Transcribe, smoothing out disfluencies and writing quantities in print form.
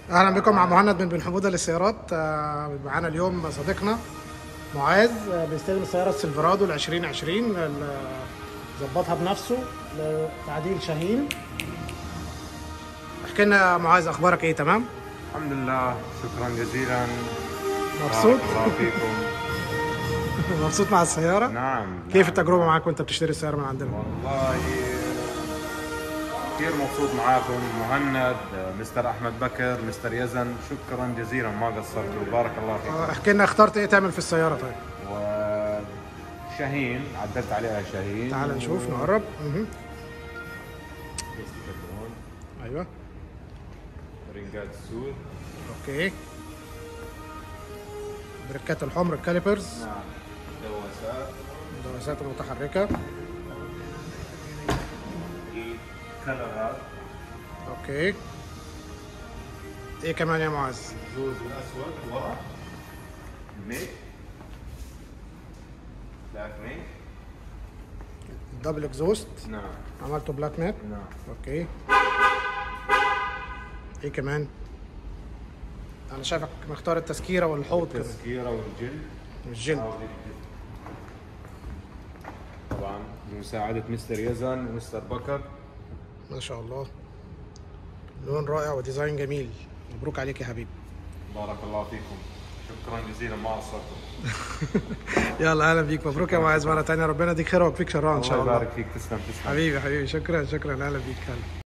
اهلا بكم مع مهند من بن حموده للسيارات. معانا اليوم صديقنا معاذ، بيستلم السياره السيلفرادو ال 2020 ظبطها بنفسه لتعديل شاهين. احكي لنا يا معاذ، اخبارك ايه؟ تمام الحمد لله، شكرا جزيلا. مبسوط؟ بارك الله فيكم. مبسوط مع السياره؟ نعم. كيف التجربه معاك وانت بتشتري السياره من عندنا؟ والله كثير مبسوط معاكم، مهند، مستر احمد بكر، مستر يزن، شكرا جزيلا، ما قصرتوا، بارك الله فيكم. احكي لنا اخترت ايه تعمل في السياره؟ طيب وشاهين عدلت عليها شاهين. تعال نشوف نقرب. ايوه، رنجات السود. اوكي، بريكات الحمر، الكاليبرز، نعم. دواسات. الدواسات المتحركه. الكلرات. اوكي، ايه كمان يا معاذ؟ الزوز الاسود ورا. الميك. بلاك ميك. الدبل اكزوست نعم. عملته بلاك مات. نعم. اوكي، ايه كمان؟ انا شايفك مختار التسكيره والحوض كده التسكيرة والجلد. والجلد. طبعا بمساعدة مستر يزن ومستر بكر. ما شاء الله، لون رائع وديزاين جميل. مبروك عليك يا حبيبي. بارك الله فيكم، شكرا جزيلا، ما قصرتم. يلا اهلا بيك، مبروك يا معاذ مره ثانيه، ربنا يديك خير ويكفيك شرها ان شاء الله. الله يبارك فيك، تسلم. حبيبي شكرا اهلا بيك.